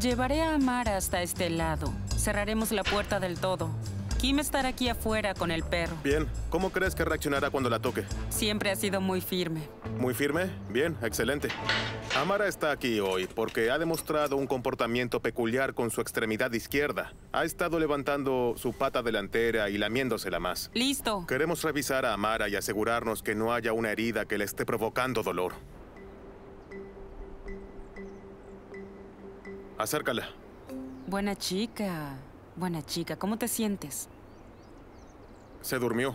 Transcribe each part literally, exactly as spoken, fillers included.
Llevaré a Amara hasta este lado. Cerraremos la puerta del todo. Kim estará aquí afuera con el perro. Bien. ¿Cómo crees que reaccionará cuando la toque? Siempre ha sido muy firme. ¿Muy firme? Bien, excelente. Amara está aquí hoy porque ha demostrado un comportamiento peculiar con su extremidad izquierda. Ha estado levantando su pata delantera y lamiéndosela más. ¡Listo! Queremos revisar a Amara y asegurarnos que no haya una herida que le esté provocando dolor. Acércala. Buena chica. Buena chica. ¿Cómo te sientes? Se durmió.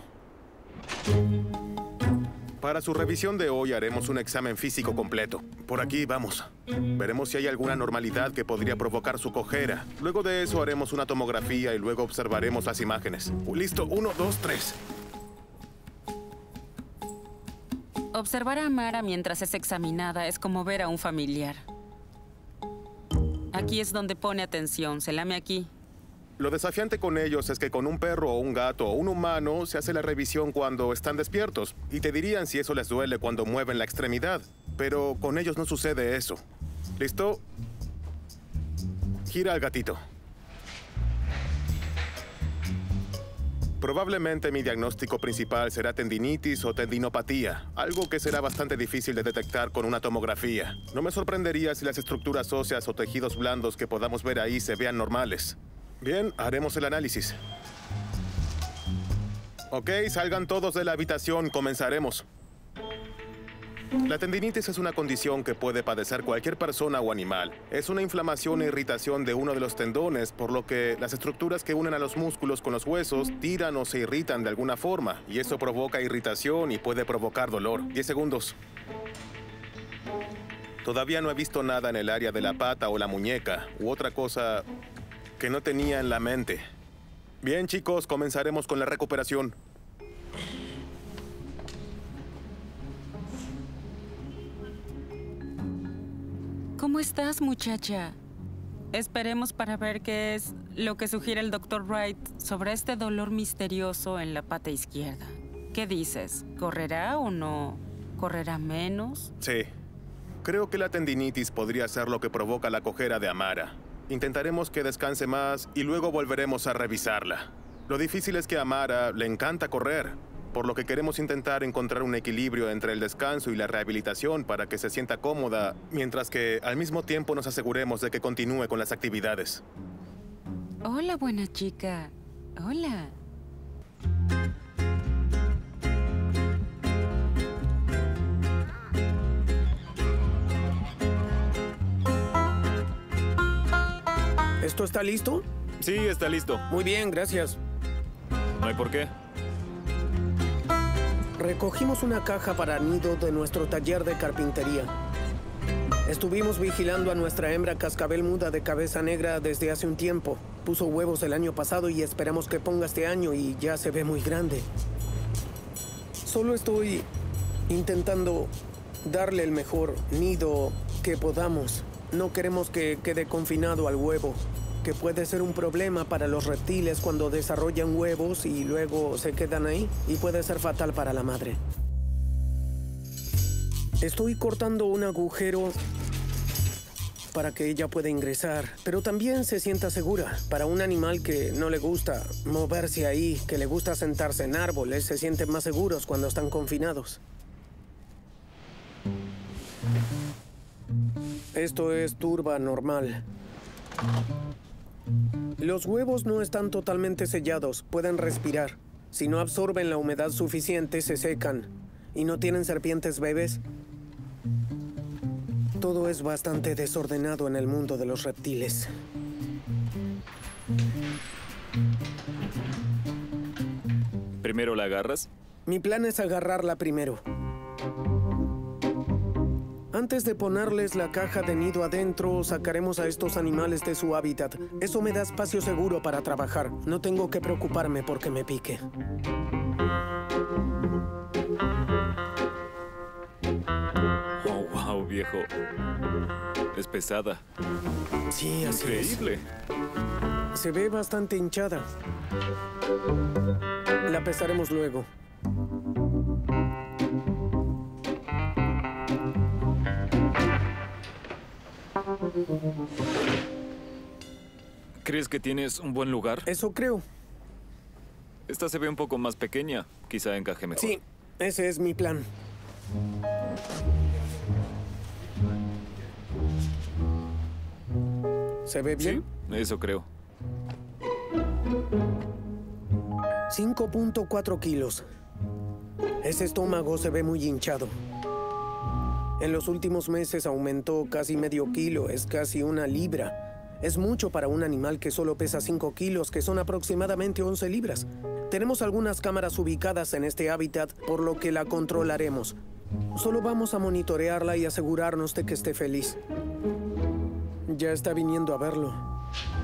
Para su revisión de hoy haremos un examen físico completo. Por aquí vamos. Veremos si hay alguna anormalidad que podría provocar su cojera. Luego de eso haremos una tomografía y luego observaremos las imágenes. Listo, uno, dos, tres. Observar a Amara mientras es examinada es como ver a un familiar. Aquí es donde pone atención. Se lame aquí. Lo desafiante con ellos es que con un perro o un gato o un humano se hace la revisión cuando están despiertos y te dirían si eso les duele cuando mueven la extremidad. Pero con ellos no sucede eso. ¿Listo? Gira al gatito. Probablemente mi diagnóstico principal será tendinitis o tendinopatía, algo que será bastante difícil de detectar con una tomografía. No me sorprendería si las estructuras óseas o tejidos blandos que podamos ver ahí se vean normales. Bien, haremos el análisis. Ok, salgan todos de la habitación, comenzaremos. La tendinitis es una condición que puede padecer cualquier persona o animal. Es una inflamación e irritación de uno de los tendones, por lo que las estructuras que unen a los músculos con los huesos tiran o se irritan de alguna forma, y eso provoca irritación y puede provocar dolor. diez segundos. Todavía no he visto nada en el área de la pata o la muñeca, u otra cosa que no tenía en la mente. Bien, chicos, comenzaremos con la recuperación. ¿Cómo estás, muchacha? Esperemos para ver qué es lo que sugiere el doctor Wright sobre este dolor misterioso en la pata izquierda. ¿Qué dices? ¿Correrá o no? ¿Correrá menos? Sí. Creo que la tendinitis podría ser lo que provoca la cojera de Amara. Intentaremos que descanse más y luego volveremos a revisarla. Lo difícil es que a Amara le encanta correr, por lo que queremos intentar encontrar un equilibrio entre el descanso y la rehabilitación para que se sienta cómoda, mientras que al mismo tiempo nos aseguremos de que continúe con las actividades. Hola, buena chica. Hola. ¿Esto está listo? Sí, está listo. Muy bien, gracias. No hay por qué. Recogimos una caja para nido de nuestro taller de carpintería. Estuvimos vigilando a nuestra hembra cascabel muda de cabeza negra desde hace un tiempo. Puso huevos el año pasado y esperamos que ponga este año y ya se ve muy grande. Solo estoy intentando darle el mejor nido que podamos. No queremos que quede confinado al huevo, que puede ser un problema para los reptiles cuando desarrollan huevos y luego se quedan ahí, y puede ser fatal para la madre. Estoy cortando un agujero para que ella pueda ingresar, pero también se sienta segura. Para un animal que no le gusta moverse ahí, que le gusta sentarse en árboles, se sienten más seguros cuando están confinados. Esto es turba normal. Los huevos no están totalmente sellados, pueden respirar. Si no absorben la humedad suficiente, se secan. ¿Y no tienen serpientes bebés? Todo es bastante desordenado en el mundo de los reptiles. ¿Primero la agarras? Mi plan es agarrarla primero. Antes de ponerles la caja de nido adentro, sacaremos a estos animales de su hábitat. Eso me da espacio seguro para trabajar. No tengo que preocuparme porque me pique. Oh, wow, viejo. Es pesada. Sí, así es. Increíble. Se ve bastante hinchada. La pesaremos luego. ¿Crees que tienes un buen lugar? Eso creo. Esta se ve un poco más pequeña. Quizá encaje mejor. Sí, ese es mi plan. ¿Se ve bien? Sí, eso creo. cinco punto cuatro kilos. Ese estómago se ve muy hinchado. En los últimos meses aumentó casi medio kilo, es casi una libra. Es mucho para un animal que solo pesa cinco kilos, que son aproximadamente once libras. Tenemos algunas cámaras ubicadas en este hábitat, por lo que la controlaremos. Solo vamos a monitorearla y asegurarnos de que esté feliz. Ya está viniendo a verlo.